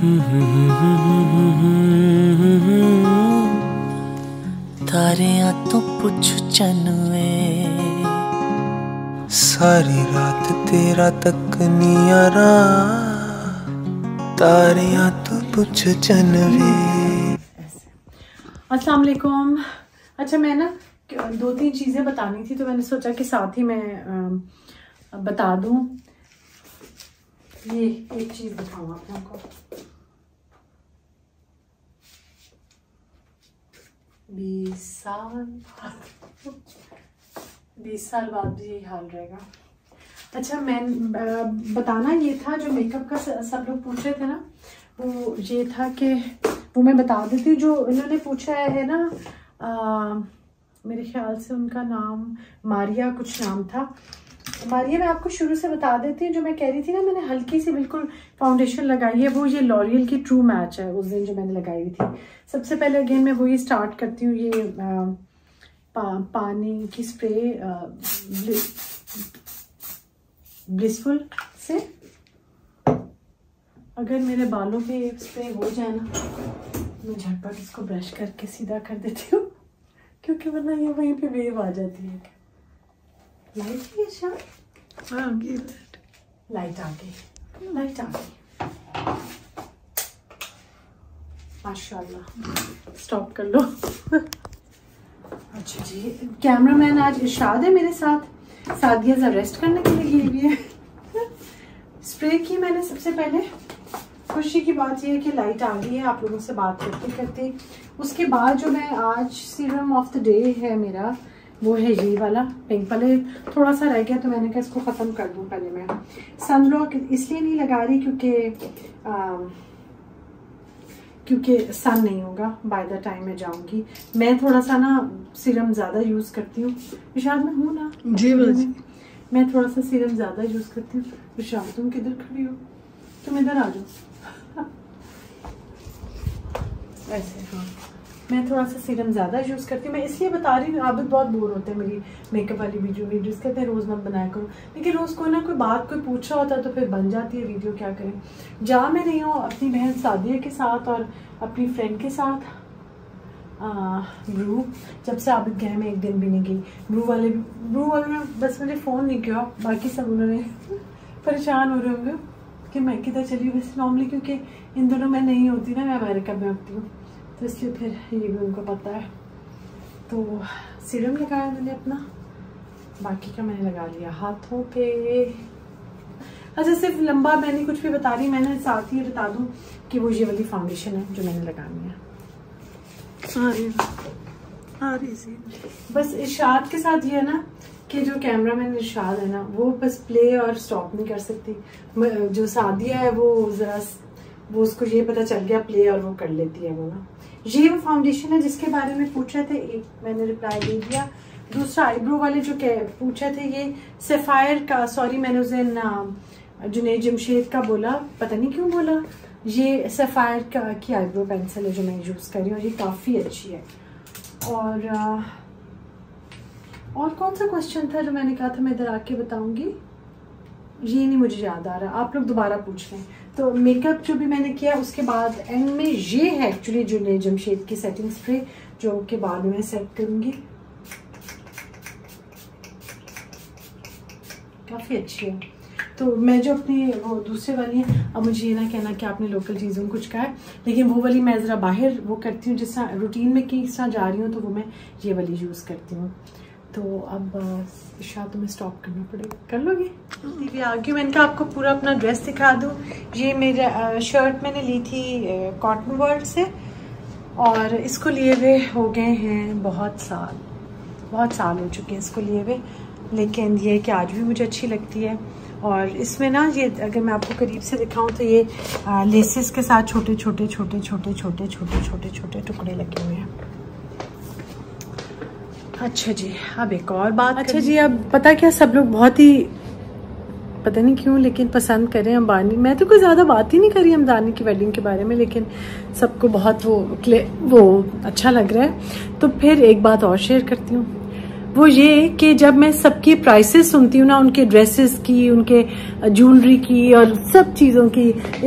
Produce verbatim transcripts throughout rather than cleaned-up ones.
तारियां तो पुछ चनवे, सारी रात तेरा तक नियारा, तारियां तो पुछ चनवे। अस्सलाम वालेकुम। अच्छा, मैं ना दो तीन चीज़ें बतानी थी तो मैंने सोचा कि साथ ही मैं आ, बता दूं। ये एक चीज़ दिखाऊँ आप लोगों को। बीस साल बीस साल बाद भी यही हाल रहेगा। अच्छा, मैं बताना ये था, जो मेकअप का सब लोग पूछ रहे थे ना, वो ये था कि वो मैं बता देती हूँ। जो इन्होंने पूछा है ना, आ, मेरे ख्याल से उनका नाम मारिया कुछ नाम था। मारिया, मैं आपको शुरू से बता देती हूँ। जो मैं कह रही थी ना, मैंने हल्की सी बिल्कुल फाउंडेशन लगाई है, वो ये लॉरियल की ट्रू मैच है उस दिन जो मैंने लगाई हुई थी। सबसे पहले अगेन मैं वही स्टार्ट करती हूँ। ये आ, पा, पानी की स्प्रे ब्लिसफुल से। अगर मेरे बालों पे स्प्रे हो जाए ना, मैं झटपट इसको ब्रश करके सीधा कर देती हूँ, क्योंकि वरना ये वहीं पे वेव आ जाती है। लाइट है शायद, हाँ लाइट आ गई, लाइट आ गई, माशाल्लाह। स्टॉप कर लो। अच्छा जी, कैमरामैन आज इरशाद है मेरे साथ, सादिया रेस्ट करने के लिए गई हुई है। स्प्रे की मैंने सबसे पहले, खुशी की बात यह है कि लाइट आ गई है आप लोगों से बात करते करते। उसके बाद जो मैं आज सीरम ऑफ द डे है मेरा, वो है ये वाला पिंक। पहले थोड़ा सा रह गया तो मैंने कहा इसको ख़त्म कर दूं। पहले मैं सनब्लॉक इसलिए नहीं लगा रही क्योंकि क्योंकि सन नहीं होगा बाय द टाइम मैं जाऊंगी। मैं थोड़ा सा ना सीरम ज़्यादा यूज़ करती हूँ। विशाल मैं हूँ ना जी, बस मैं थोड़ा सा सीरम ज़्यादा यूज़ करती हूँ। विशाल तुम किधर खड़ी हो, तुम इधर आ जाओ। ऐसे हाँ, मैं थोड़ा सा सीरम ज़्यादा यूज़ करती हूँ। मैं इसलिए बता रही हूँ, आदत बहुत बोर होते हैं मेरी मेकअप वाली वीडियो वीडियोस कहते हैं रोज़ मत बनाया करो, लेकिन रोज़ कोई ना कोई बात कोई पूछ रहा होता है तो फिर बन जाती है वीडियो। क्या करें, जा मैं रही हूँ अपनी बहन सादिया के साथ और अपनी फ्रेंड के साथ ब्रू। जब से आबिद गए मैं एक दिन भी नहीं गई। ब्रू वाले ब्रू वाले में बस मुझे फ़ोन नहीं किया, बाकी सब उन्होंने परेशान हो रहे होंगे कि मैं किधर चली हूँ। वैसे नॉर्मली क्योंकि इन दोनों में नहीं होती ना, मैं अमेरिका में होती हूँ, तो इसलिए फिर ये भी उनको पता है। तो सीरम लगाया मैंने अपना, बाकी का मैंने लगा लिया हाथों पे। अच्छा, सिर्फ लंबा मैं नहीं कुछ भी बता रही, मैंने साथ ही बता दूं कि वो ये वाली फाउंडेशन है जो मैंने लगानी है। आ रही सी बस इरशाद के साथ ये है ना कि जो कैमरा मैन इरशाद है ना, वो बस प्ले और स्टॉप नहीं कर सकती। जो सादिया है वो जरा वो उसको ये पता चल गया प्ले और वो कर लेती है वो ना। ये वो फाउंडेशन है जिसके बारे में पूछ रहे थे, एक मैंने रिप्लाई दे दिया। दूसरा आईब्रो वाले जो पूछे थे, ये सफ़ायर का, सॉरी मैंने उसे नाम जुनैद जमशेद का बोला, पता नहीं क्यों बोला। ये सफ़ायर का की आईब्रो पेंसिल है जो मैं यूज़ कर रही हूँ, ये काफ़ी अच्छी है। और आ, और कौन सा क्वेश्चन था जो मैंने कहा था मैं इधर आके बताऊंगी, ये नहीं मुझे याद आ रहा, आप लोग दोबारा पूछ लें। तो मेकअप जो भी मैंने किया उसके बाद एंड में ये है एक्चुअली जुनैद जमशेद की सेटिंग स्प्रे, जो के बाद में सेट करूंगी। काफ़ी अच्छी है। तो मैं जो अपनी वो दूसरे वाली है, अब मुझे ये ना कहना कि आपने लोकल चीज़ों कुछ कहा है, लेकिन वो वाली मैं ज़रा बाहर वो करती हूँ, जिस तरह रूटीन में किस तरह जा रही हूँ तो वो मैं ये वाली यूज़ करती हूँ। तो अब शायद तुम्हें स्टॉप करना पड़ेगा, कर लोगे? ये आगे मैंने कहा आपको पूरा अपना ड्रेस दिखा दूँ। ये मेरा शर्ट मैंने ली थी कॉटन वर्ल्ड से, और इसको लिए हुए हो गए हैं बहुत साल, बहुत साल हो चुके हैं इसको लिए हुए, लेकिन ये कि आज भी मुझे अच्छी लगती है। और इसमें ना ये अगर मैं आपको करीब से दिखाऊं तो ये आ, लेसेस के साथ छोटे छोटे छोटे छोटे छोटे छोटे छोटे छोटे टुकड़े लगे हुए हैं। अच्छा जी, अब एक और बात। अच्छा जी, अब पता क्या, सब लोग बहुत ही पता नहीं क्यों लेकिन पसंद करें अंबानी। मैं तो कोई ज़्यादा बात ही नहीं करी अंबानी की वेडिंग के बारे में, लेकिन सबको बहुत वो वो अच्छा लग रहा है। तो फिर एक बात और शेयर करती हूँ। वो ये कि जब मैं सबकी प्राइसेस सुनती हूँ ना, उनके ड्रेसेस की, उनके ज्वेलरी की और सब चीज़ों की,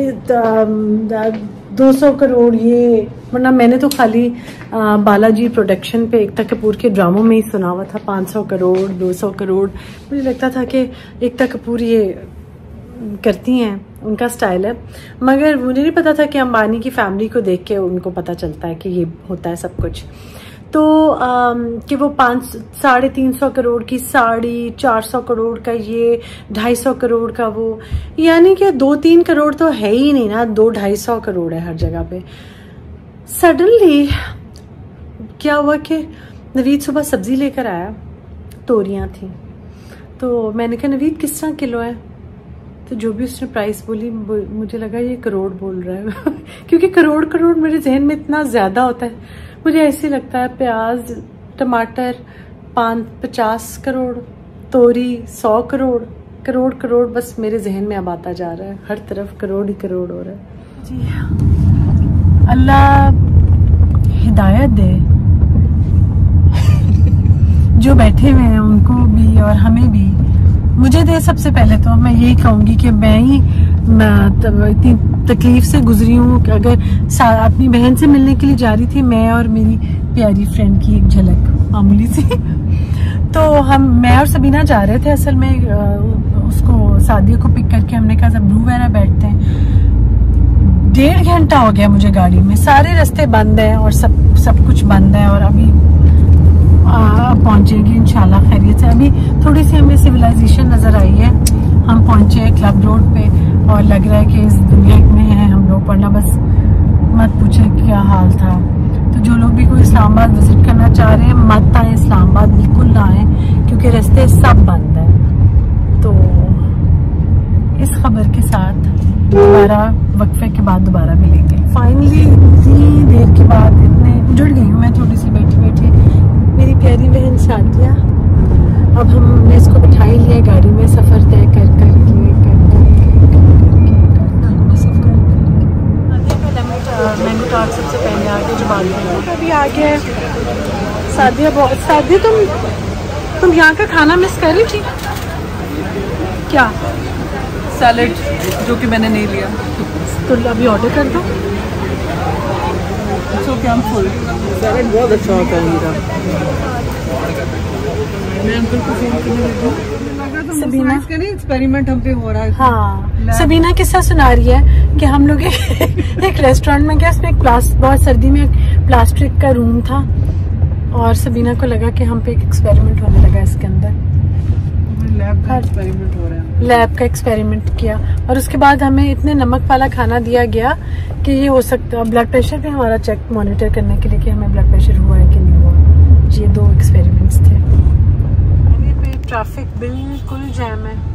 दो सौ करोड़ ये, वरना मैंने तो खाली आ, बालाजी प्रोडक्शन पे एकता कपूर के ड्रामों में ही सुना हुआ था पाँच सौ करोड़, दो सौ करोड़। मुझे लगता था कि एकता कपूर ये करती हैं, उनका स्टाइल है। मगर मुझे नहीं पता था कि अंबानी की फैमिली को देख के उनको पता चलता है कि ये होता है सब कुछ। तो आ, कि वो पाँच साढ़े तीन सौ करोड़ की साड़ी, चार सौ करोड़ का ये, ढाई सौ करोड़ का वो, यानी कि दो तीन करोड़ तो है ही नहीं ना, दो ढाई सौ करोड़ है हर जगह पे। सडनली क्या हुआ कि नवीद सुबह सब्जी लेकर आया, तोरियां थी, तो मैंने कहा नवीद किस तरह किलो है? तो जो भी उसने प्राइस बोली मुझे लगा ये करोड़ बोल रहा है क्योंकि करोड़ करोड़ मेरे जहन में इतना ज्यादा होता है। मुझे ऐसे लगता है प्याज टमाटर पाँच पचास करोड़, तोरी सौ करोड़, करोड़ करोड़ बस मेरे जहन में अब आता जा रहा है, हर तरफ करोड़ ही करोड़ हो रहा है जी। अल्लाह हिदायत दे जो बैठे हुए हैं उनको भी और हमें भी। मुझे दे सबसे पहले तो मैं यही कहूंगी कि मैं ही इतनी तकलीफ से गुजरी हूँ। अगर अपनी बहन से मिलने के लिए जा रही थी मैं और मेरी प्यारी फ्रेंड की एक झलक मामूली सी तो हम मैं और सबीना जा रहे थे। असल में उसको सादिया को पिक करके हमने कहा जब ब्लू वैरा बैठते हैं। डेढ़ घंटा हो गया मुझे गाड़ी में, सारे रास्ते बंद हैं और सब सब कुछ बंद है और अभी पहुंचेगी इंशाल्लाह खैरियत से। अभी थोड़ी सी हमें सिविलाइजेशन नजर आई है, हम पहुंचे हैं क्लब रोड पे और लग रहा है कि इस दुनिया में हैं हम लोग, वरना बस मत पूछे क्या हाल था। तो जो लोग भी कोई इस्लामाबाद विजिट करना चाह रहे हैं मत आए, इस्लामाबाद बिल्कुल ना आए क्योंकि रास्ते सब बंद है। तो इस खबर के साथ दोबारा वक्फे के बाद दोबारा मिलेंगे। फाइनली इतनी देर के बाद इतने जुड़ गई हूँ मैं थोड़ी सी बैठी बैठी, मेरी प्यारी बहन सादिया। अब हमने इसको बिठा ही लिया गाड़ी में, सफर तय कर कर के कर मैंगो टार्ट सबसे पहले आगे जो बात अभी आ गया सादिया। बहुत सादिया तुम तुम यहाँ का खाना मिस कर रही थी क्या? सैलेड जो कि मैंने नहीं लिया, तो अभी ऑर्डर कर दो। सो क्या हम फुल। सैलेड बहुत अच्छा होता है मेरा। मैं अंकल को फोन करने लगी, सबीना का नहीं एक्सपेरिमेंट हम पे हो रहा है। हाँ, सबीना किस्सा सुना रही है कि हम लोग एक रेस्टोरेंट में गए, उसमें एक प्लास बहुत सर्दी में एक प्लास्टिक का रूम था और सबीना को लगा कि हम पे एक एक्सपेरिमेंट होने लगा इसके अंदर। लैब का एक्सपेरिमेंट हो रहा है। लैब का एक्सपेरिमेंट किया और उसके बाद हमें इतने नमक वाला खाना दिया गया कि ये हो सकता है ब्लड प्रेशर भी हमारा चेक मॉनिटर करने के लिए कि हमें ब्लड प्रेशर हुआ है कि नहीं हुआ। ये दो एक्सपेरिमेंट्स थे। ये पे ट्रैफिक बिल्कुल जैम है,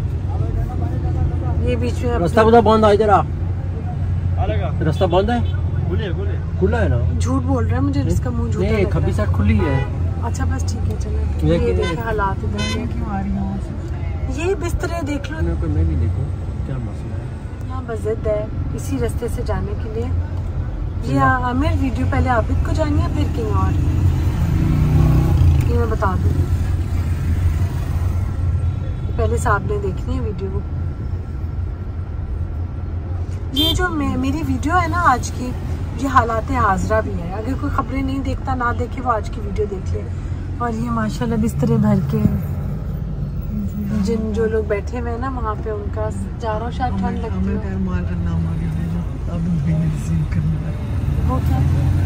ये बीच में रास्ता खुदा बंद है इधर। रास्ता बंद है, खुला है ना? झूठ बोल रहा है मुझे, इसका मुंह झूठा लग रहा है। खब्बी साइड खुली है। अच्छा बस ठीक है चलो। ये देखिए हालात इधर के क्यों आ रही है। ये बिस्तरे देख लो, मैं भी देखूं क्या मसला है। यहाँ मस्जिद है इसी रास्ते से जाने के लिए। ये आमिर वीडियो पहले आबिद को जानी है फिर कहीं और, ये मैं बता दूँ। पहले साहब ने देखनी है वीडियो। ये जो मे, मेरी वीडियो है ना आज की, ये हालात हाजरा भी है। अगर कोई खबरें नहीं देखता ना देखे वो आज की वीडियो देख ले। और ये माशाल्लाह बिस्तरे भर के जिन जो लोग बैठे हुए हैं ना वहाँ पे उनका जा रहा हूँ, शायद ठंड लगती है। वो क्या?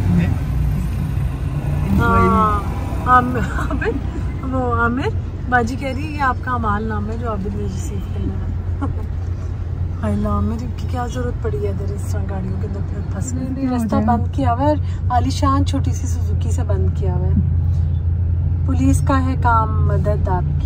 हाँ आमिर, वो आमिर बाजी कह रही है ये आपका अमाल नाम है जो आबिद ने रिसीव करना है। आमिर की क्या जरूरत पड़ी है इधर इस तरह गाड़ियों के अंदर फिर फंसने। रास्ता बंद किया हुआ है, आलीशान छोटी सी सुजुकी से बंद किया हुआ है। पुलिस का है काम मदद आपकी।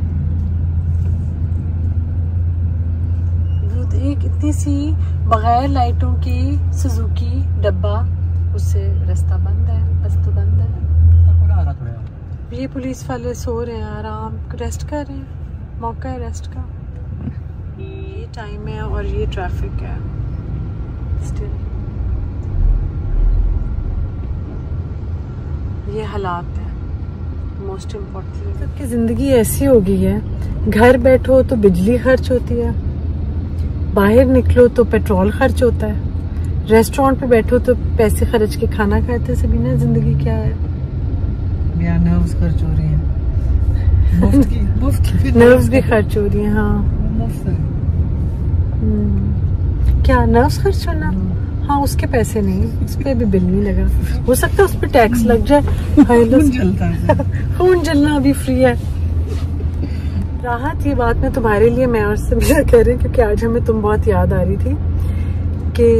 एक इतनी सी बगैर लाइटों की सुजुकी डब्बा, उससे रास्ता बंद है, बस तो बंद है। ये पुलिस वाले सो रहे हैं, आराम रेस्ट कर रहे हैं, मौका है रेस्ट का। ये टाइम है और ये ट्रैफिक है स्टिल। ये हालात है मोस्ट इम्पोर्टेंट। सबकी जिंदगी ऐसी हो गई है, घर बैठो तो बिजली खर्च होती है, बाहर निकलो तो पेट्रोल खर्च होता है, रेस्टोरेंट पे बैठो तो पैसे खर्च के खाना खाते। सबीना जिंदगी क्या है? नर्व्स खर्च हो रही है, मुफ्त की, मुफ्त की नर्व्स भी खर्च हो रही है। हाँ मुफ्त क्या नर्व्स खर्च होना? हाँ उसके पैसे नहीं, उस पर भी बिल नहीं लगा, हो सकता है उस पर टैक्स लग जाए। खून जलता है, खून जलना अभी फ्री है। राहत, ये बात मैं तुम्हारे लिए मैं और समीरा कह रही हूँ क्योंकि आज हमें तुम बहुत याद आ रही थी कि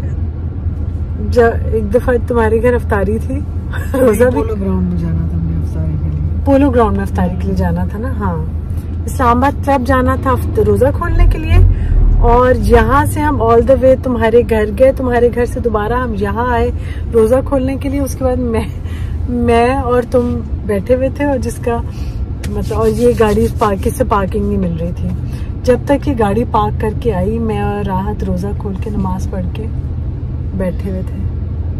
जब एक दफा तुम्हारे घर अफ्तारी थी, रोजा भी पोलो ग्राउंड में जाना था मुझे अफ्तारी के लिए, पोलो ग्राउंड में अफ्तारी के लिए जाना था ना। हाँ इस्लामाबाद क्लब जाना था रोजा खोलने के लिए, और यहाँ से हम ऑल द वे तुम्हारे घर गए, तुम्हारे घर से दोबारा हम यहाँ आए रोजा खोलने के लिए। उसके बाद मैं मैं और तुम बैठे हुए थे और जिसका मतलब, और ये गाड़ी पार्किंग से पार्किंग नहीं मिल रही थी। जब तक ये गाड़ी पार्क करके आई, मैं और राहत रोजा खोल के नमाज पढ़ के बैठे हुए थे।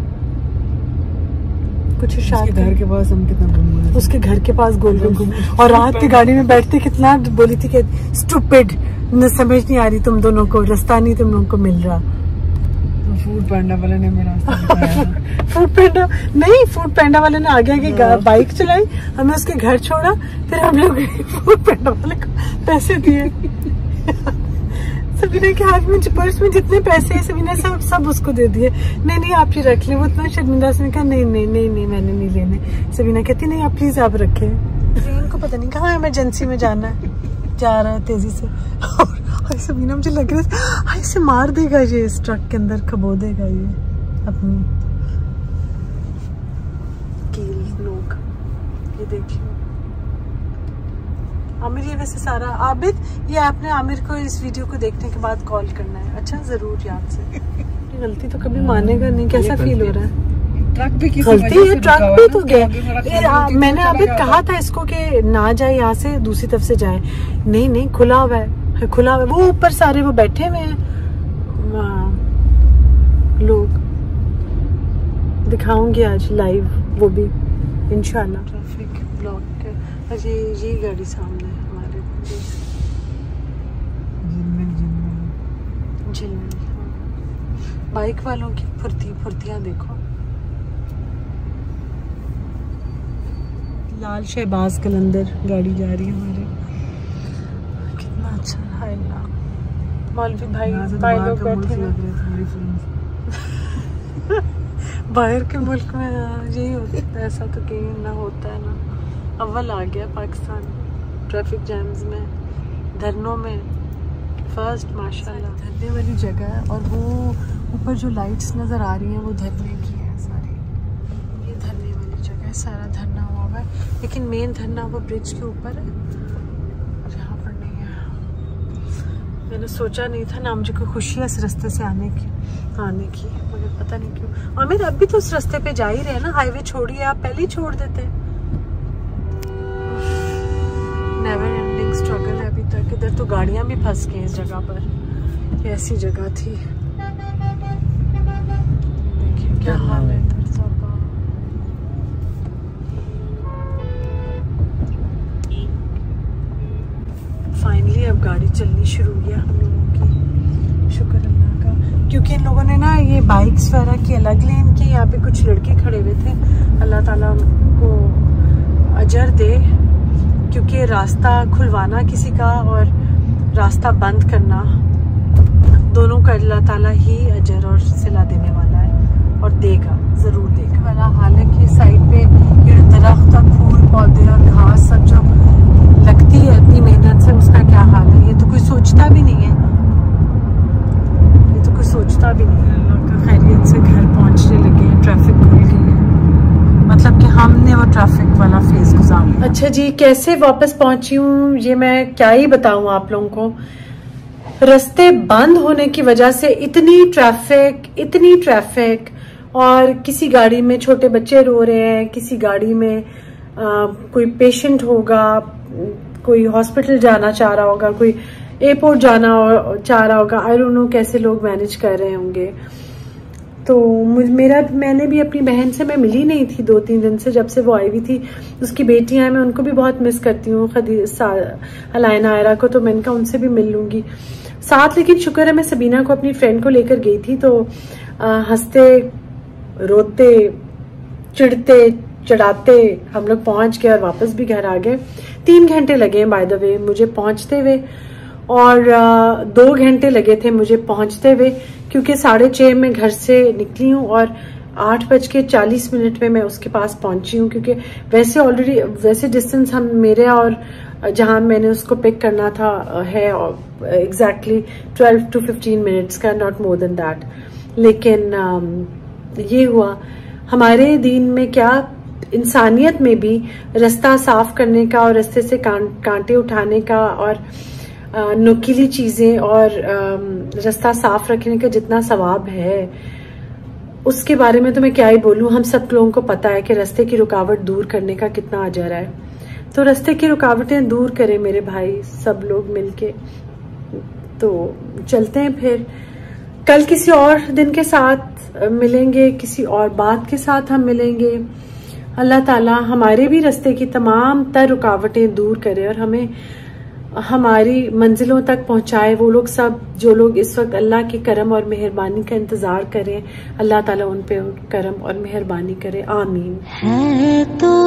कुछ शायद घर के पास हम कितना घूमे, उसके घर के पास गोल गोल, और राहत की गाड़ी में बैठते कितना बोली थी कि स्टूपिड, न समझ नहीं आ रही तुम दोनों को, रास्ता नहीं तुम लोगों को मिल रहा। तो फूड पैंडा वाले ने मेरा रास्ता बताया। फूड पैंडा नहीं, फूड पैंडा वाले ने आगे आगे बाइक चलाई, हमें उसके घर छोड़ा, फिर हम लोग फूड पैंडा वाले को पैसे दिए। सबीना के हाथ में पर्स में जितने पैसे हैं सबीना सब सब उसको दे दिए। नहीं नहीं आप ये रख लें। वो इतना शर्मिंदा से कहा नहीं नहीं नहीं नहीं मैंने नहीं लेने। सबीना कहती नहीं आप प्लीज आप रखें। ट्रेन को पता नहीं कहाँ इमरजेंसी में जाना है, जा रहा है तेजी से, और सबीना मुझे लग रहा है इसे मार देगा ये, इस ट्रक के अंदर खबो देगा ये अपनी कील नोक। ये देखिए आमिर, ये वैसे सारा आबिद, ये आपने आमिर को इस वीडियो को देखने के बाद कॉल करना है, अच्छा जरूर याद से। गलती तो कभी मानेगा नहीं, कैसा फील हो रहा है? ट्रक भी किसी गलती है, ट्रक भी तो गया। मैंने आबिद कहा था इसको कि ना जाए यहाँ से, दूसरी तरफ से जाए। नहीं नहीं खुला हुआ है, खुला हुआ है। वो ऊपर सारे वो बैठे हुए हैं लोग, दिखाऊंगी आज लाइव वो भी इंशाल्लाह। ट्रैफिक ब्लॉक के अरे ये गाड़ी सामने है हमारे, झिलमिल। बाइक वालों की फुर्ती फुर्तियां देखो। लाल शहबाज कलंदर गाड़ी जा रही है हमारे, कितना अच्छा है ना। मौलवी भाई भाई लोग बैठे हैं बाहर के मुल्क में। यही होता है, ऐसा तो कहीं ना होता है ना। अव्वल आ गया पाकिस्तान ट्रैफिक जैम्स में, धरनों में फर्स्ट माशाल्लाह। धरने वाली जगह है, और वो ऊपर जो लाइट्स नज़र आ रही हैं वो धरने की है सारी। ये धरने वाली जगह है, सारा धरना हुआ हुआ है, लेकिन मेन धरना वो ब्रिज के ऊपर है और यहाँ पर नहीं है। मैंने सोचा नहीं था ना, मुझे कोई खुशी है इस रास्ते से आने की आने की मगर पता नहीं क्यों। आमिर अभी तो उस रास्ते पे जा ही रहे ना, हाईवे छोड़िए, आप पहले ही छोड़ देते हैं। नेवर एंडिंग स्ट्रगल है अभी तक। इधर तो गाड़ियां भी फंस गई इस जगह पर, ये ऐसी जगह थी। देखिए क्या हाल है इधर सब। फाइनली अब गाड़ी चलनी शुरू हुई है हम लोगों की, शुक्र अल्लाह का। क्योंकि इन लोगों ने ना ये बाइक्स वगैरह की अलग लेन की, यहाँ पे कुछ लड़के खड़े हुए थे, अल्लाह ताला उनको अजर दे। क्योंकि रास्ता खुलवाना किसी का और रास्ता बंद करना, दोनों का अल्लाह ताला ही अजर और सिला देने वाला है, और देगा ज़रूर देगा वाला। हालांकि साइड पे ये दरख्त और फूल पौधे और घास सब जो लगती है इतनी मेहनत से, उसका क्या हाल है, ये तो कोई सोचता भी नहीं है। ये तो कोई सोचता भी नहीं है। अल्लाह का खैरियत से घर पहुंचने लगे हैं, ट्रैफिक खुल गई है, मतलब कि हमने वो ट्रैफिक वाला फेज गुजार लिया। अच्छा जी, कैसे वापस पहुंची हूँ ये मैं क्या ही बताऊं आप लोगों को। रास्ते बंद होने की वजह से इतनी ट्रैफिक इतनी ट्रैफिक, और किसी गाड़ी में छोटे बच्चे रो रहे हैं, किसी गाड़ी में आ, कोई पेशेंट होगा, कोई हॉस्पिटल जाना चाह रहा होगा, कोई एयरपोर्ट जाना चाह रहा होगा। आई डोंट नो कैसे लोग मैनेज कर रहे होंगे। तो मुझ मेरा मैंने भी अपनी बहन से, मैं मिली नहीं थी दो तीन दिन से, जब से वो आई हुई थी। उसकी बेटियां हैं, मैं उनको भी बहुत मिस करती हूँ, अलायना आयरा को, तो मैंने कहा उनसे भी मिल लूंगी साथ। लेकिन शुक्र है मैं सबीना को, अपनी फ्रेंड को लेकर गई थी, तो हंसते रोते चिढ़ते चढ़ाते हम लोग पहुंच गए और वापस भी घर आ गए। तीन घंटे लगे बाय द वे मुझे पहुंचते हुए, और आ, दो घंटे लगे थे मुझे पहुंचते हुए, क्योंकि साढ़े छह में घर से निकली हूँ और आठ बज के चालीस मिनट में मैं उसके पास पहुंची हूँ। क्योंकि वैसे ऑलरेडी वैसे डिस्टेंस हम मेरे और जहां मैंने उसको पिक करना था है exactly twelve to fifteen minutes का, नॉट मोर देन दैट। लेकिन आ, ये हुआ हमारे दीन में, क्या इंसानियत में भी रास्ता साफ करने का और रास्ते से कांटे उठाने का और नुकीली चीजें और रास्ता साफ रखने का जितना सवाब है, उसके बारे में तो मैं क्या ही बोलूं। हम सब लोगों को पता है कि रास्ते की रुकावट दूर करने का कितना अजर है। तो रास्ते की रुकावटें दूर करें मेरे भाई, सब लोग मिलके। तो चलते हैं फिर, कल किसी और दिन के साथ मिलेंगे, किसी और बात के साथ हम मिलेंगे। अल्लाह ताला हमारे भी रास्ते की तमाम तर रुकावटें दूर करे और हमें हमारी मंजिलों तक पहुंचाए। वो लोग सब जो लोग इस वक्त अल्लाह के करम और मेहरबानी का इंतजार करें, अल्लाह ताला उन पे करम और मेहरबानी करे। आमीन। है तो